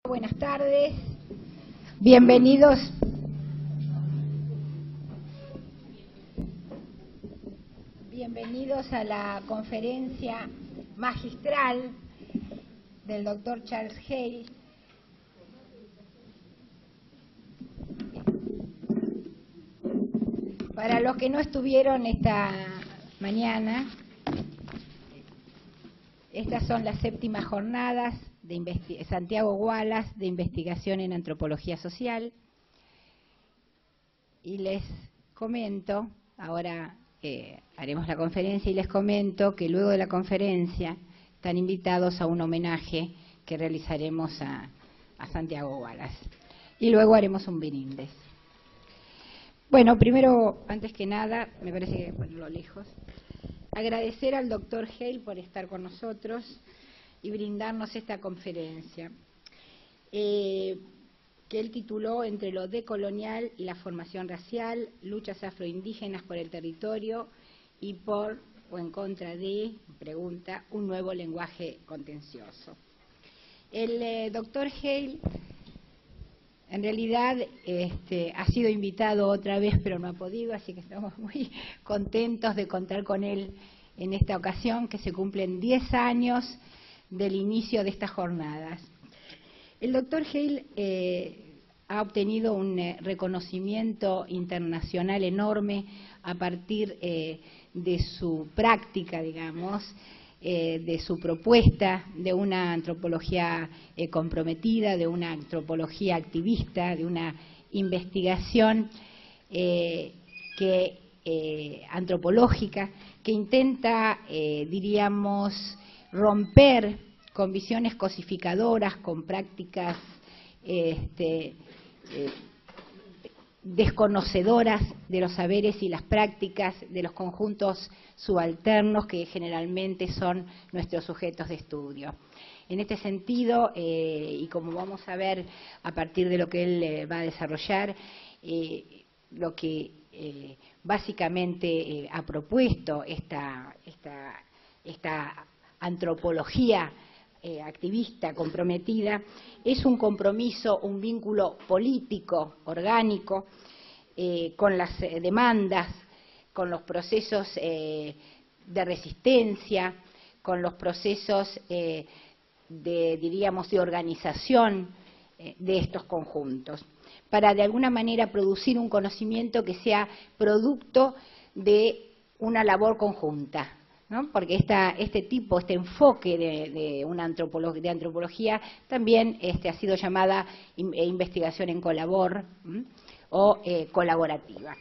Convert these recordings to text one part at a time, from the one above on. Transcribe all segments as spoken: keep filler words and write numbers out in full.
Buenas tardes, bienvenidos. Bienvenidos a la conferencia magistral del doctor Charles Hale. Para los que no estuvieron esta mañana, estas son las séptimas jornadas de Santiago Wallace de investigación en antropología social. Y les comento, ahora eh, haremos la conferencia y les comento que luego de la conferencia están invitados a un homenaje que realizaremos a, a Santiago Wallace. Y luego haremos un brindis. Bueno, primero, antes que nada, me parece que ponerlo lejos, agradecer al doctor Hale por estar con nosotros y brindarnos esta conferencia, eh, que él tituló Entre lo decolonial y la formación racial, luchas afroindígenas por el territorio y por o en contra de, pregunta, un nuevo lenguaje contencioso. El eh, doctor Hale, en realidad, este, ha sido invitado otra vez, pero no ha podido, así que estamos muy contentos de contar con él en esta ocasión, que se cumplen diez años del inicio de estas jornadas. El doctor Hale eh, ha obtenido un eh, reconocimiento internacional enorme a partir eh, de su práctica, digamos, eh, de su propuesta de una antropología eh, comprometida, de una antropología activista, de una investigación eh, que, eh, antropológica que intenta, eh, diríamos, romper con visiones cosificadoras, con prácticas este, eh, desconocedoras de los saberes y las prácticas de los conjuntos subalternos que generalmente son nuestros sujetos de estudio. En este sentido, eh, y como vamos a ver a partir de lo que él eh, va a desarrollar, eh, lo que eh, básicamente eh, ha propuesto esta, esta, esta antropología eh, activista, comprometida, es un compromiso, un vínculo político, orgánico, eh, con las eh, demandas, con los procesos eh, de resistencia, con los procesos eh, de, diríamos, de organización eh, de estos conjuntos, para de alguna manera producir un conocimiento que sea producto de una labor conjunta, ¿no? Porque esta, este tipo, este enfoque de, de una antropología, de antropología también este, ha sido llamada in, investigación en colabor ¿m? o eh, colaborativa.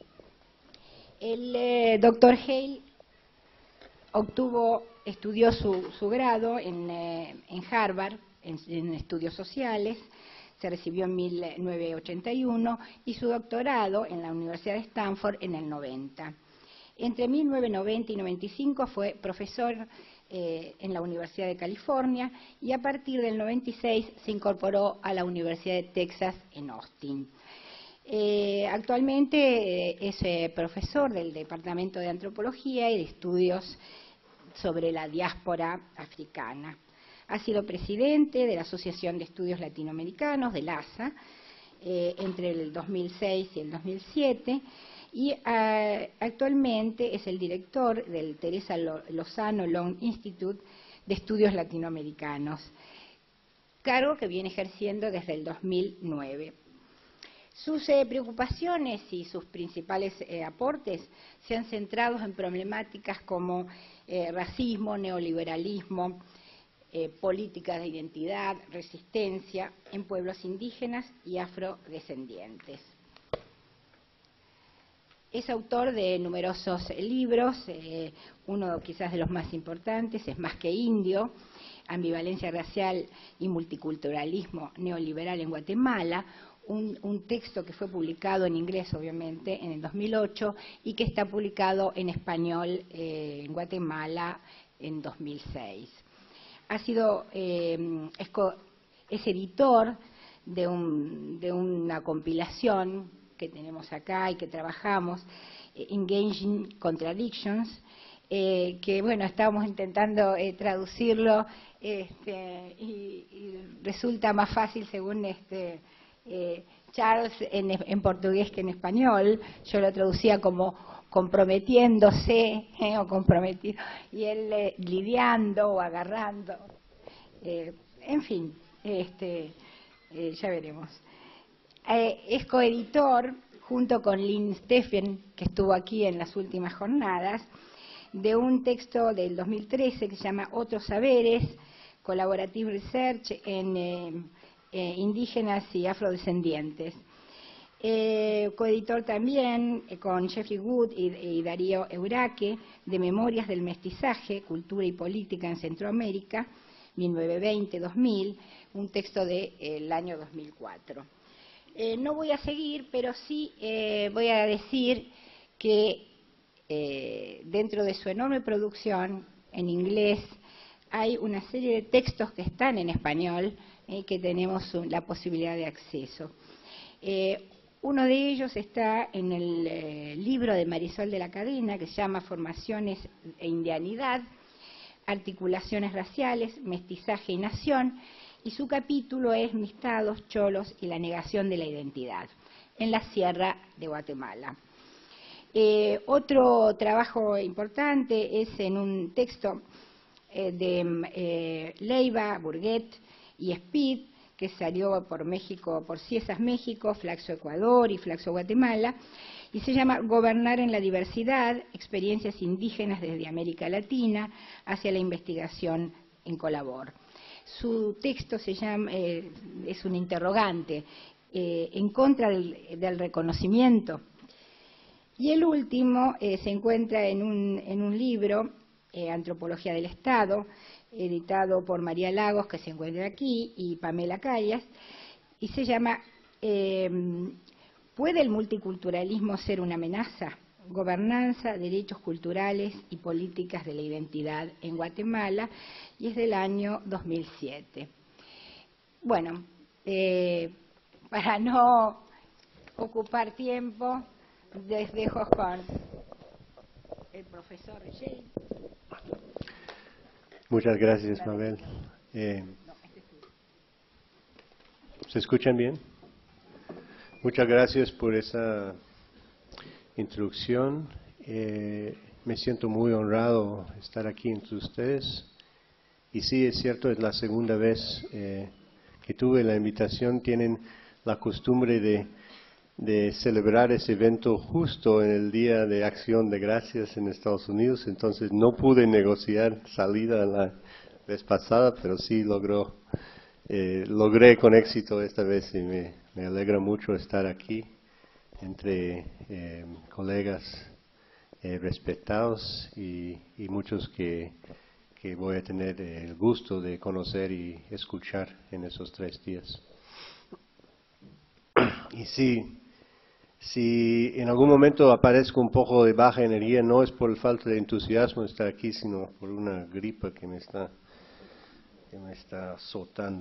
El eh, doctor Hale obtuvo, estudió su, su grado en, eh, en Harvard, en, en estudios sociales, se recibió en mil novecientos ochenta y uno y su doctorado en la Universidad de Stanford en el noventa. Entre mil novecientos noventa y noventa y cinco fue profesor eh, en la Universidad de California y a partir del noventa y seis se incorporó a la Universidad de Texas en Austin. Eh, actualmente eh, es eh, profesor del Departamento de Antropología y de Estudios sobre la Diáspora Africana. Ha sido presidente de la Asociación de Estudios Latinoamericanos, del A S A, eh, entre el dos mil seis y el dos mil siete, y uh, actualmente es el director del Teresa Lozano Long Institute de Estudios Latinoamericanos, cargo que viene ejerciendo desde el dos mil nueve. Sus eh, preocupaciones y sus principales eh, aportes se han centrado en problemáticas como eh, racismo, neoliberalismo, eh, políticas de identidad, resistencia en pueblos indígenas y afrodescendientes. Es autor de numerosos libros, eh, uno quizás de los más importantes es Más que Indio, Ambivalencia Racial y Multiculturalismo Neoliberal en Guatemala, un, un texto que fue publicado en inglés, obviamente, en el dos mil ocho y que está publicado en español eh, en Guatemala en dos mil seis. Ha sido, eh, es, es editor de, un, de una compilación que tenemos acá y que trabajamos, eh, Engaging Contradictions, eh, que bueno, estábamos intentando eh, traducirlo este, y, y resulta más fácil según este eh, Charles en, en portugués que en español. Yo lo traducía como comprometiéndose eh, o comprometido, y él eh, lidiando o agarrando. Eh, en fin, este, eh, ya veremos. Eh, es coeditor, junto con Lynn Steffen, que estuvo aquí en las últimas jornadas, de un texto del dos mil trece que se llama Otros Saberes, Collaborative Research en eh, eh, Indígenas y Afrodescendientes. Eh, coeditor también eh, con Jeffrey Wood y, y Darío Euraque, de Memorias del Mestizaje, Cultura y Política en Centroamérica, mil novecientos veinte a dos mil, un texto del de, año dos mil cuatro. Eh, no voy a seguir, pero sí eh, voy a decir que eh, dentro de su enorme producción en inglés hay una serie de textos que están en español y eh, que tenemos un, la posibilidad de acceso. Eh, uno de ellos está en el eh, libro de Marisol de la Cadena, que se llama Formaciones e Indianidad, Articulaciones Raciales, Mestizaje y Nación, y su capítulo es Mistados, Cholos y la negación de la identidad, en la Sierra de Guatemala. Eh, otro trabajo importante es en un texto eh, de eh, Leiva, Burguet y Speed, que salió por México, por Ciesas México, Flaxo Ecuador y Flaxo Guatemala, y se llama Gobernar en la Diversidad, experiencias indígenas desde América Latina hacia la investigación en Colabor. Su texto se llama, eh, es un interrogante, eh, en contra del, del reconocimiento. Y el último eh, se encuentra en un, en un libro, eh, Antropología del Estado, editado por María Lagos, que se encuentra aquí, y Pamela Callas, y se llama eh, ¿Puede el multiculturalismo ser una amenaza? Gobernanza, derechos culturales y políticas de la identidad en Guatemala, y es del año dos mil siete. Bueno, eh, para no ocupar tiempo, les dejo con el profesor Reyes. Muchas gracias, Mabel. Eh, ¿Se escuchan bien? Muchas gracias por esa introducción. Eh, me siento muy honrado estar aquí entre ustedes. Y sí, es cierto, es la segunda vez eh, que tuve la invitación. Tienen la costumbre de, de celebrar ese evento justo en el Día de Acción de Gracias en Estados Unidos. Entonces no pude negociar salida la vez pasada, pero sí logró, eh, logré con éxito esta vez y me, me alegra mucho estar aquí entre eh, colegas eh, respetados y, y muchos que, que voy a tener el gusto de conocer y escuchar en esos tres días. Y sí, si en algún momento aparezco un poco de baja energía, no es por falta de entusiasmo de estar aquí, sino por una gripa que me está, que me está azotando.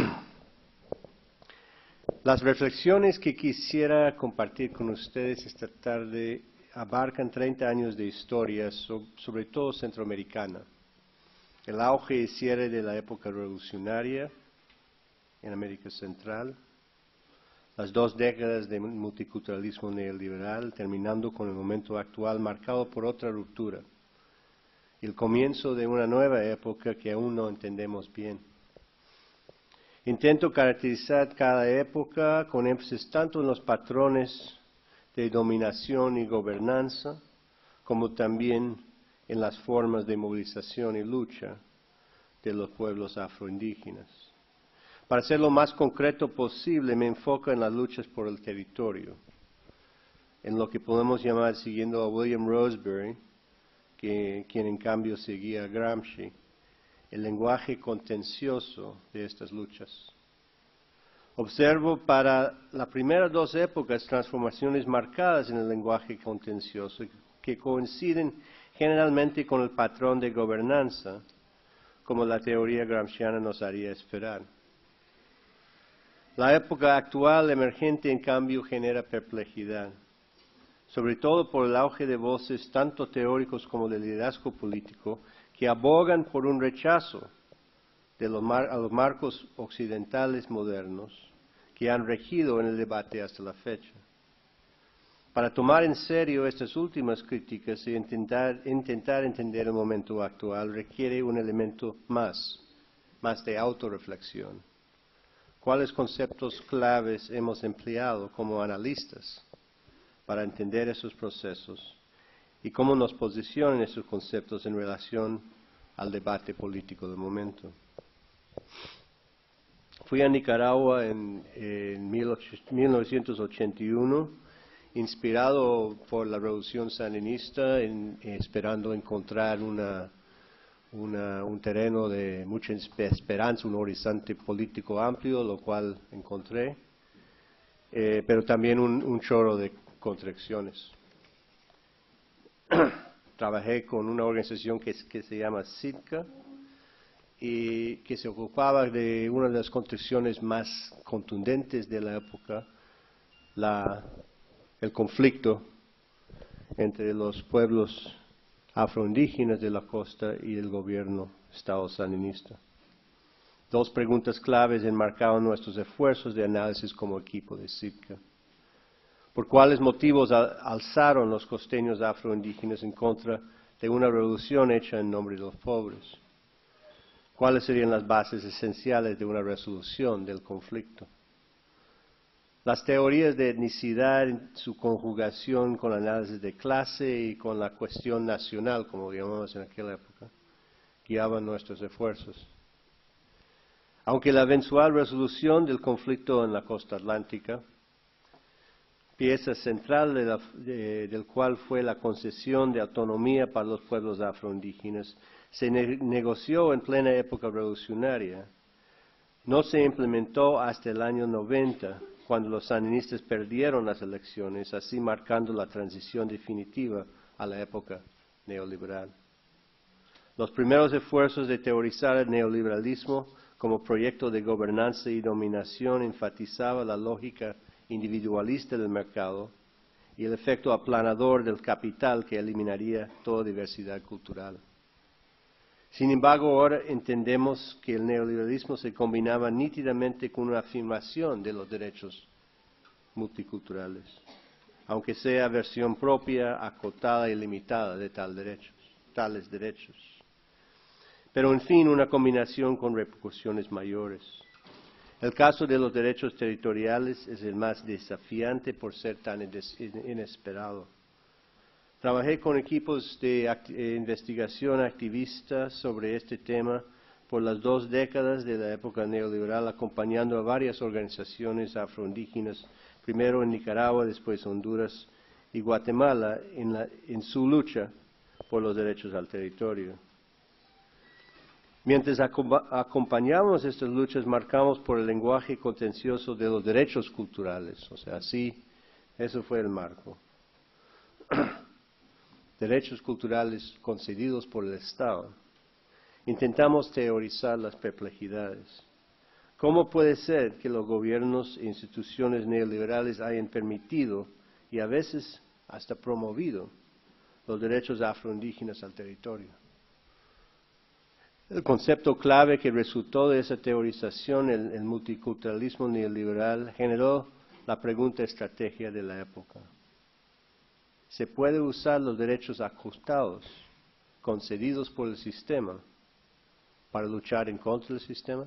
Las reflexiones que quisiera compartir con ustedes esta tarde abarcan treinta años de historia, sobre todo centroamericana. El auge y cierre de la época revolucionaria en América Central, las dos décadas de multiculturalismo neoliberal, terminando con el momento actual marcado por otra ruptura, el comienzo de una nueva época que aún no entendemos bien. Intento caracterizar cada época con énfasis tanto en los patrones de dominación y gobernanza, como también en las formas de movilización y lucha de los pueblos afroindígenas. Para ser lo más concreto posible, me enfoco en las luchas por el territorio, en lo que podemos llamar, siguiendo a William Roseberry, que, quien en cambio seguía a Gramsci, el lenguaje contencioso de estas luchas. Observo para las primeras dos épocas transformaciones marcadas en el lenguaje contencioso que coinciden generalmente con el patrón de gobernanza, como la teoría gramsciana nos haría esperar. La época actual emergente, en cambio, genera perplejidad. sobre todo por el auge de voces tanto teóricos como de liderazgo político, que abogan por un rechazo de los mar a los marcos occidentales modernos que han regido en el debate hasta la fecha. Para tomar en serio estas últimas críticas y intentar, intentar entender el momento actual requiere un elemento más, más de autorreflexión. ¿Cuáles conceptos claves hemos empleado como analistas para entender esos procesos y cómo nos posicionan esos conceptos en relación al debate político del momento? Fui a Nicaragua en, en mil novecientos ochenta y uno, inspirado por la revolución sandinista, en, esperando encontrar una, una, un terreno de mucha esperanza, un horizonte político amplio, lo cual encontré, eh, pero también un, un chorro de contradicciones. Trabajé con una organización que, que se llama SIDCA, y que se ocupaba de una de las contradicciones más contundentes de la época, la, el conflicto entre los pueblos afroindígenas de la costa y el gobierno Estado sandinista. Dos preguntas claves enmarcaban nuestros esfuerzos de análisis como equipo de SIDCA. ¿Por cuáles motivos alzaron los costeños afroindígenas en contra de una revolución hecha en nombre de los pobres? ¿Cuáles serían las bases esenciales de una resolución del conflicto? Las teorías de etnicidad, su conjugación con el análisis de clase y con la cuestión nacional, como llamamos en aquella época, guiaban nuestros esfuerzos. Aunque la eventual resolución del conflicto en la costa atlántica, pieza central de la, de, del cual fue la concesión de autonomía para los pueblos afroindígenas, se ne negoció en plena época revolucionaria. No se implementó hasta el año noventa, cuando los sandinistas perdieron las elecciones, así marcando la transición definitiva a la época neoliberal. Los primeros esfuerzos de teorizar el neoliberalismo como proyecto de gobernanza y dominación enfatizaba la lógica individualista del mercado y el efecto aplanador del capital que eliminaría toda diversidad cultural. Sin embargo, ahora entendemos que el neoliberalismo se combinaba nítidamente con una afirmación de los derechos multiculturales, aunque sea versión propia, acotada y limitada de tal derechos, tales derechos. Pero en fin, una combinación con repercusiones mayores. El caso de los derechos territoriales es el más desafiante por ser tan inesperado. Trabajé con equipos de act investigación activistas sobre este tema por las dos décadas de la época neoliberal, acompañando a varias organizaciones afroindígenas, primero en Nicaragua, después Honduras y Guatemala, en, la, en su lucha por los derechos al territorio. Mientras acompañamos estas luchas, marcamos por el lenguaje contencioso de los derechos culturales, o sea, sí, eso fue el marco. Derechos culturales concedidos por el Estado. Intentamos teorizar las perplejidades. ¿Cómo puede ser que los gobiernos e instituciones neoliberales hayan permitido y a veces hasta promovido los derechos afroindígenas al territorio? El concepto clave que resultó de esa teorización, el, el multiculturalismo neoliberal, generó la pregunta estrategia de la época. ¿Se puede usar los derechos ajustados, concedidos por el sistema, para luchar en contra del sistema?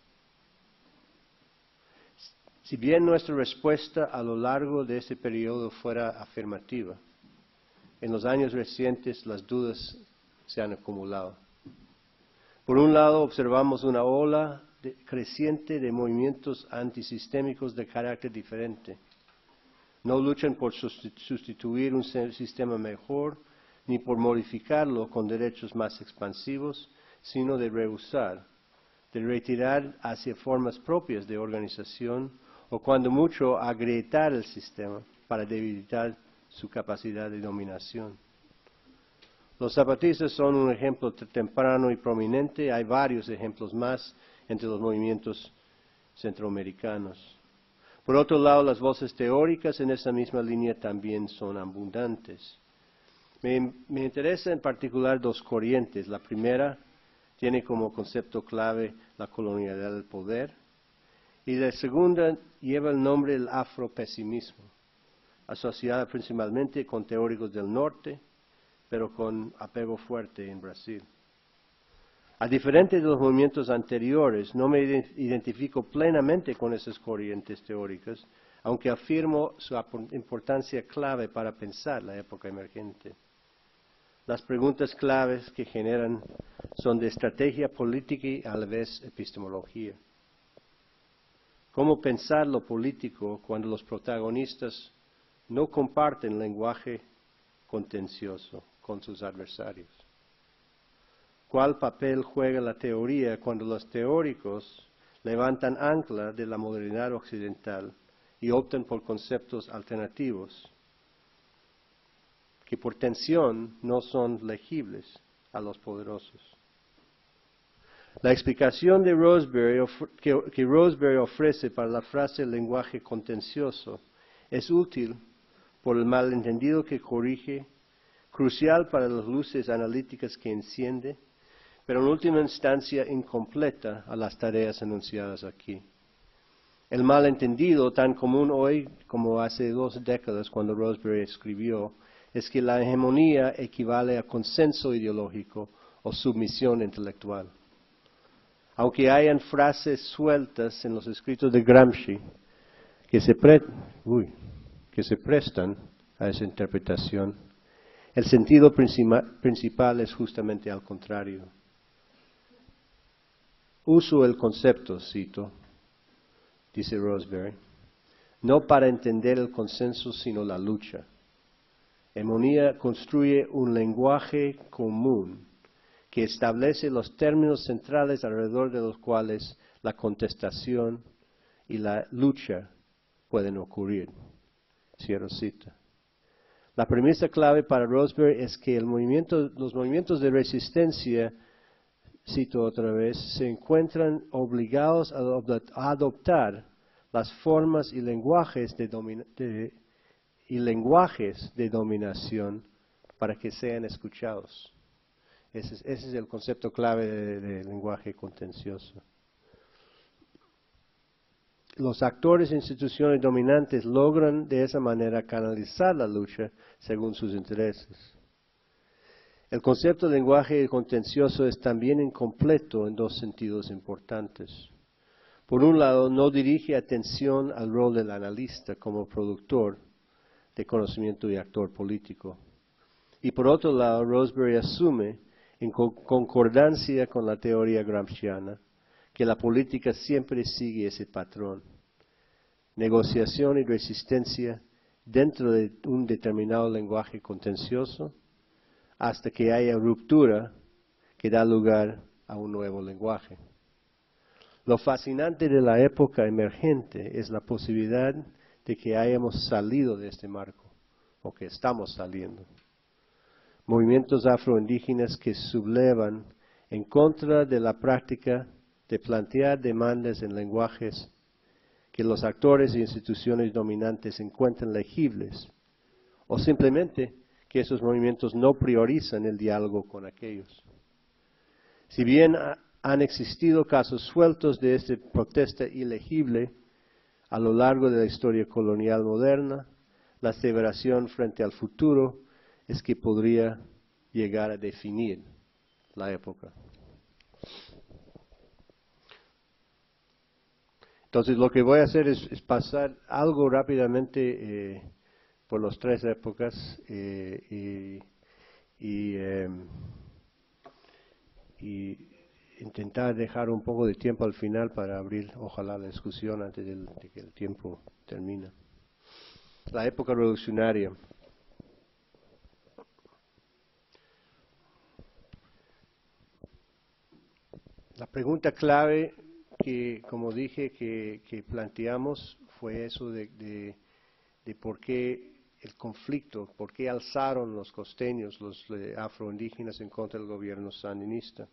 Si bien nuestra respuesta a lo largo de ese periodo fuera afirmativa, en los años recientes las dudas se han acumulado. Por un lado, observamos una ola de, creciente de movimientos antisistémicos de carácter diferente. No luchan por sustituir un sistema mejor, ni por modificarlo con derechos más expansivos, sino de rehusar, de retirar hacia formas propias de organización, o cuando mucho agrietar el sistema para debilitar su capacidad de dominación. Los zapatistas son un ejemplo temprano y prominente, hay varios ejemplos más entre los movimientos centroamericanos. Por otro lado, las voces teóricas en esa misma línea también son abundantes. Me, me interesa en particular dos corrientes. La primera tiene como concepto clave la colonialidad del poder, y la segunda lleva el nombre del afropesimismo, asociada principalmente con teóricos del norte, pero con apego fuerte en Brasil. A diferencia de los movimientos anteriores, no me identifico plenamente con esas corrientes teóricas, aunque afirmo su importancia clave para pensar la época emergente. Las preguntas claves que generan son de estrategia política y a la vez epistemología. ¿Cómo pensar lo político cuando los protagonistas no comparten lenguaje contencioso con sus adversarios? ¿Cuál papel juega la teoría cuando los teóricos levantan ancla de la modernidad occidental y optan por conceptos alternativos que por tensión no son legibles a los poderosos? La explicación de Roseberry que, que Roseberry ofrece para la frase lenguaje contencioso es útil por el malentendido que corrige, crucial para las luces analíticas que enciende, pero en última instancia incompleta a las tareas enunciadas aquí. El malentendido, tan común hoy como hace dos décadas cuando Roseberry escribió, es que la hegemonía equivale a consenso ideológico o sumisión intelectual. Aunque hayan frases sueltas en los escritos de Gramsci que se, pre uy, que se prestan a esa interpretación, el sentido principal es justamente al contrario. Uso el concepto, cito, dice Roseberry, no para entender el consenso sino la lucha. Hegemonía construye un lenguaje común que establece los términos centrales alrededor de los cuales la contestación y la lucha pueden ocurrir. Cierro cita. La premisa clave para Roseberry es que el movimiento, los movimientos de resistencia, cito otra vez, se encuentran obligados a, a adoptar las formas y lenguajes de, de, y lenguajes de dominación para que sean escuchados. Ese es, ese es el concepto clave de, de lenguaje contencioso. Los actores e instituciones dominantes logran de esa manera canalizar la lucha según sus intereses. El concepto de lenguaje contencioso es también incompleto en dos sentidos importantes. Por un lado, no dirige atención al rol del analista como productor de conocimiento y actor político. Y por otro lado, Roseberry asume, en concordancia con la teoría gramsciana, que la política siempre sigue ese patrón. Negociación y resistencia dentro de un determinado lenguaje contencioso, hasta que haya ruptura que da lugar a un nuevo lenguaje. Lo fascinante de la época emergente es la posibilidad de que hayamos salido de este marco, o que estamos saliendo. Movimientos afroindígenas que sublevan en contra de la práctica de plantear demandas en lenguajes que los actores e instituciones dominantes encuentran legibles, o simplemente que esos movimientos no priorizan el diálogo con aquellos. Si bien ha, han existido casos sueltos de esta protesta ilegible a lo largo de la historia colonial moderna, la aseveración frente al futuro es que podría llegar a definir la época. Entonces lo que voy a hacer es, es pasar algo rápidamente eh, por las tres épocas eh, y, y, eh, y intentar dejar un poco de tiempo al final para abrir, ojalá, la discusión antes del, de que el tiempo termine. La época revolucionaria. La pregunta clave que, como dije, que, que planteamos fue eso de, de, de por qué el conflicto, por qué alzaron los costeños, los eh, afroindígenas en contra del gobierno sandinista.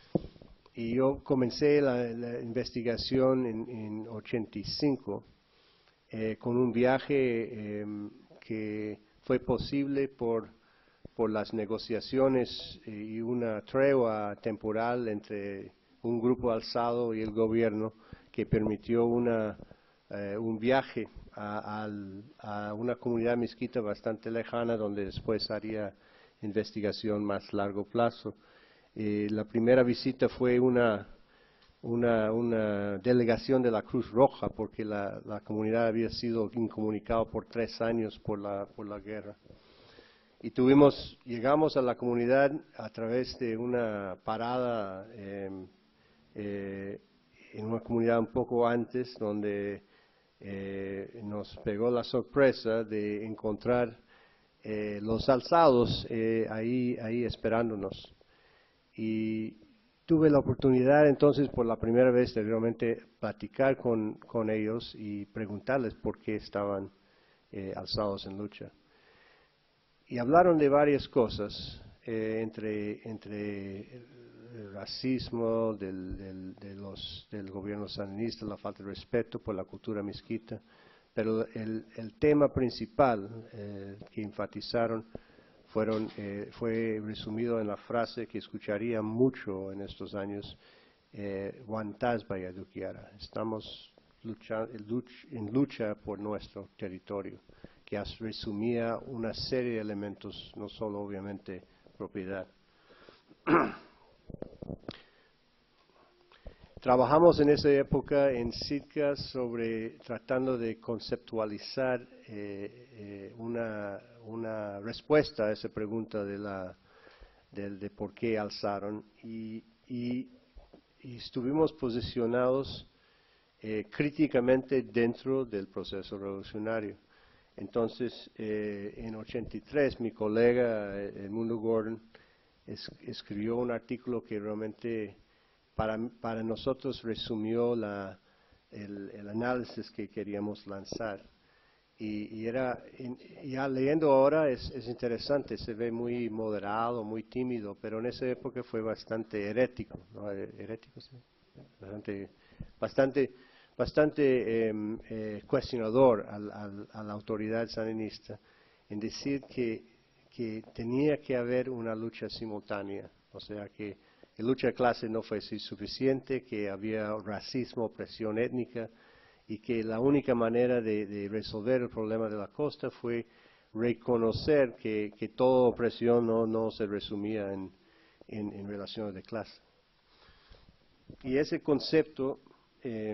Y yo comencé la, la investigación en, en ochenta y cinco eh, con un viaje eh, que fue posible por, por las negociaciones y una tregua temporal entre un grupo alzado y el gobierno que permitió una, eh, un viaje a, a, a una comunidad mezquita bastante lejana donde después haría investigación más largo plazo. Eh, la primera visita fue una, una, una delegación de la Cruz Roja porque la, la comunidad había sido incomunicada por tres años por la, por la guerra. Y tuvimos, llegamos a la comunidad a través de una parada eh, eh, en una comunidad un poco antes, donde eh, nos pegó la sorpresa de encontrar eh, los alzados eh, ahí, ahí esperándonos. Y tuve la oportunidad entonces por la primera vez de realmente platicar con, con ellos y preguntarles por qué estaban eh, alzados en lucha. Y hablaron de varias cosas, eh, entre, entre el racismo del, del, de los, del gobierno sandinista, la falta de respeto por la cultura mezquita, pero el, el tema principal eh, que enfatizaron fueron, eh, fue resumido en la frase que escucharía mucho en estos años, eh, Guantásbaya Dukiara, estamos lucha, en lucha por nuestro territorio, que resumía una serie de elementos, no solo obviamente propiedad. Trabajamos en esa época en Sitka sobre tratando de conceptualizar eh, eh, una, una respuesta a esa pregunta de, la, de, de por qué alzaron y, y, y estuvimos posicionados eh, críticamente dentro del proceso revolucionario. Entonces, eh, en ochenta y tres, mi colega Edmundo Gordon es, escribió un artículo que realmente para, para nosotros resumió la, el, el análisis que queríamos lanzar. Y, y era, in, ya leyendo ahora es, es interesante, se ve muy moderado, muy tímido, pero en esa época fue bastante herético, ¿no? Herético, sí. Bastante, bastante bastante eh, eh, cuestionador al, al, a la autoridad sandinista en decir que, que tenía que haber una lucha simultánea, o sea que la lucha de clase no fue suficiente, que había racismo, opresión étnica y que la única manera de, de resolver el problema de la costa fue reconocer que, que toda opresión no, no se resumía en, en, en relaciones de clase. Y ese concepto eh,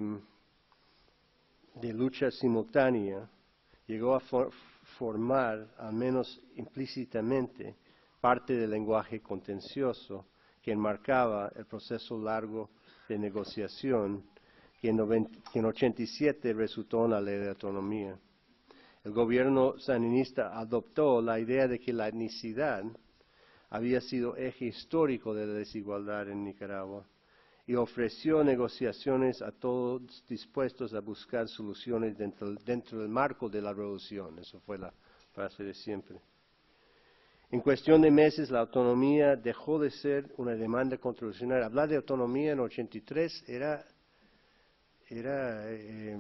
de lucha simultánea llegó a for formar, al menos implícitamente, parte del lenguaje contencioso que enmarcaba el proceso largo de negociación que en, que en ochenta y siete resultó en la ley de autonomía. El gobierno sandinista adoptó la idea de que la etnicidad había sido eje histórico de la desigualdad en Nicaragua y ofreció negociaciones a todos dispuestos a buscar soluciones dentro, dentro del marco de la revolución. Eso fue la frase de siempre. En cuestión de meses, la autonomía dejó de ser una demanda constitucional. Hablar de autonomía en ochenta y tres era, era eh,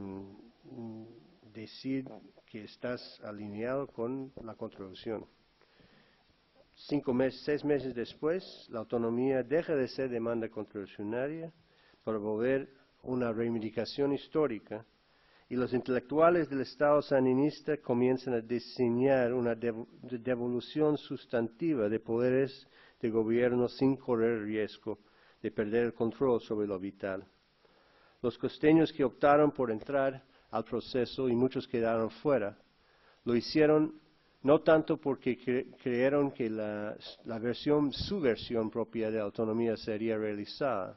decir que estás alineado con la Constitución. Cinco meses, seis meses después, la autonomía deja de ser demanda constitucional para volver una reivindicación histórica y los intelectuales del Estado sandinista comienzan a diseñar una devolución sustantiva de poderes de gobierno sin correr riesgo de perder el control sobre lo vital. Los costeños que optaron por entrar al proceso y muchos quedaron fuera, lo hicieron no tanto porque cre creyeron que la, la versión, su versión propia de autonomía sería realizada,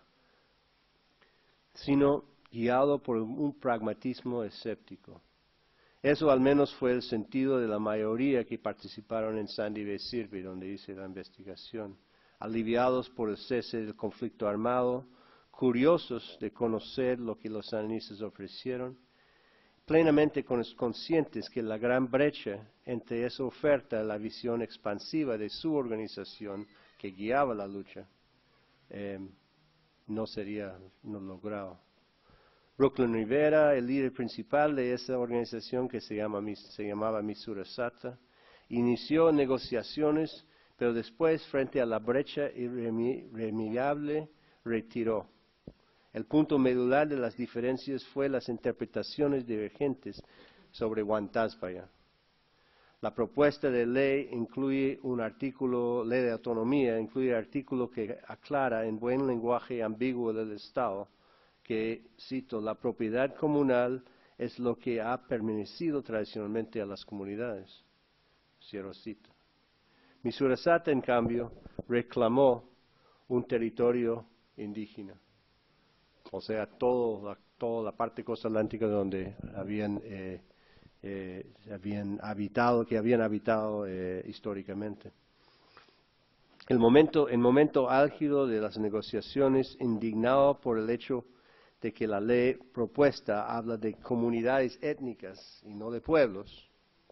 sino guiado por un pragmatismo escéptico. Eso al menos fue el sentido de la mayoría que participaron en Sandy Bay Sirve, donde hice la investigación, aliviados por el cese del conflicto armado, curiosos de conocer lo que los sandinistas ofrecieron, plenamente conscientes que la gran brecha entre esa oferta y la visión expansiva de su organización que guiaba la lucha eh, no sería no logrado. Brooklyn Rivera, el líder principal de esa organización que se, llama, se llamaba Misurasata, inició negociaciones, pero después, frente a la brecha irremediable, retiró. El punto medular de las diferencias fue las interpretaciones divergentes sobre Huantaspaya. La propuesta de ley incluye un artículo, ley de autonomía, incluye un artículo que aclara en buen lenguaje ambiguo del Estado que, cito, la propiedad comunal es lo que ha permanecido tradicionalmente a las comunidades. Cierro cita. Misurasata, en cambio, reclamó un territorio indígena, o sea, todo la, toda la parte costa atlántica donde habían, eh, eh, habían habitado, que habían habitado eh, históricamente. El momento, el momento álgido de las negociaciones, indignado por el hecho de que la ley propuesta habla de comunidades étnicas y no de pueblos,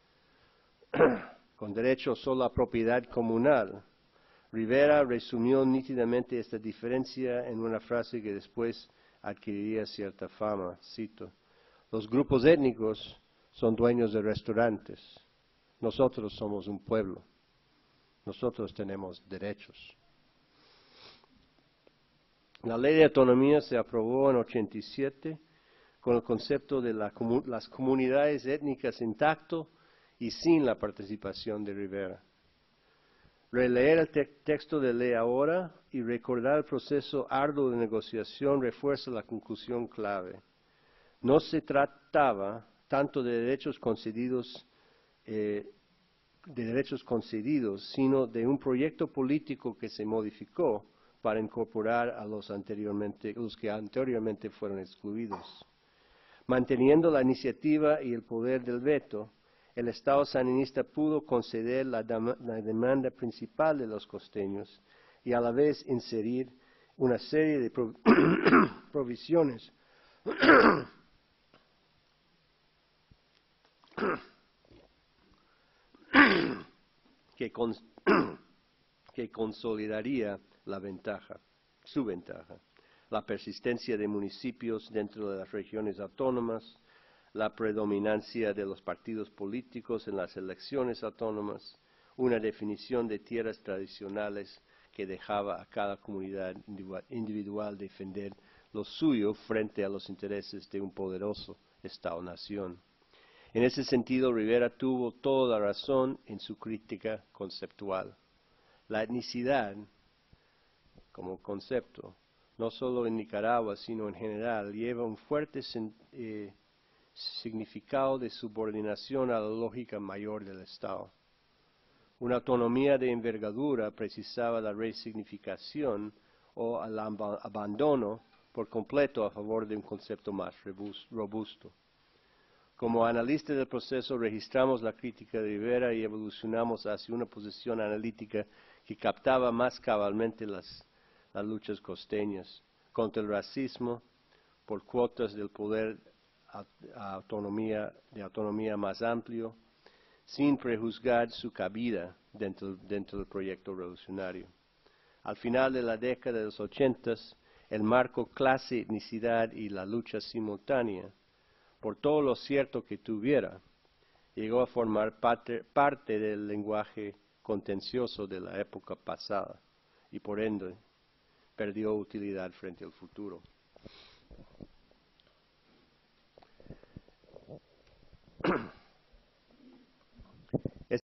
con derecho solo a propiedad comunal, Rivera resumió nítidamente esta diferencia en una frase que después adquiriría cierta fama. Cito: los grupos étnicos son dueños de restaurantes. Nosotros somos un pueblo. Nosotros tenemos derechos. La ley de autonomía se aprobó en ochenta y siete con el concepto de la comu- las comunidades étnicas intacto y sin la participación de Rivera. Releer el te- texto de ley ahora y recordar el proceso arduo de negociación refuerza la conclusión clave. No se trataba tanto de derechos concedidos, eh, de derechos concedidos, sino de un proyecto político que se modificó para incorporar a los anteriormente, los que anteriormente fueron excluidos. Manteniendo la iniciativa y el poder del veto, el Estado sandinista pudo conceder la, la demanda principal de los costeños y a la vez inserir una serie de prov provisiones que, cons que consolidaría la ventaja, su ventaja, la persistencia de municipios dentro de las regiones autónomas, la predominancia de los partidos políticos en las elecciones autónomas, una definición de tierras tradicionales que dejaba a cada comunidad individual defender lo suyo frente a los intereses de un poderoso Estado-nación. En ese sentido, Rivera tuvo toda la razón en su crítica conceptual. La etnicidad, como concepto, no solo en Nicaragua, sino en general, lleva un fuerte eh, significado de subordinación a la lógica mayor del Estado. Una autonomía de envergadura precisaba la resignificación o el ab abandono por completo a favor de un concepto más robusto. Como analistas del proceso registramos la crítica de Rivera y evolucionamos hacia una posición analítica que captaba más cabalmente las, las luchas costeñas contra el racismo, por cuotas del poder a, a autonomía, de autonomía más amplio, sin prejuzgar su cabida dentro, dentro del proyecto revolucionario. Al final de la década de los ochentas, el marco clase, etnicidad y la lucha simultánea, por todo lo cierto que tuviera, llegó a formar parte, parte del lenguaje contencioso de la época pasada y por ende perdió utilidad frente al futuro.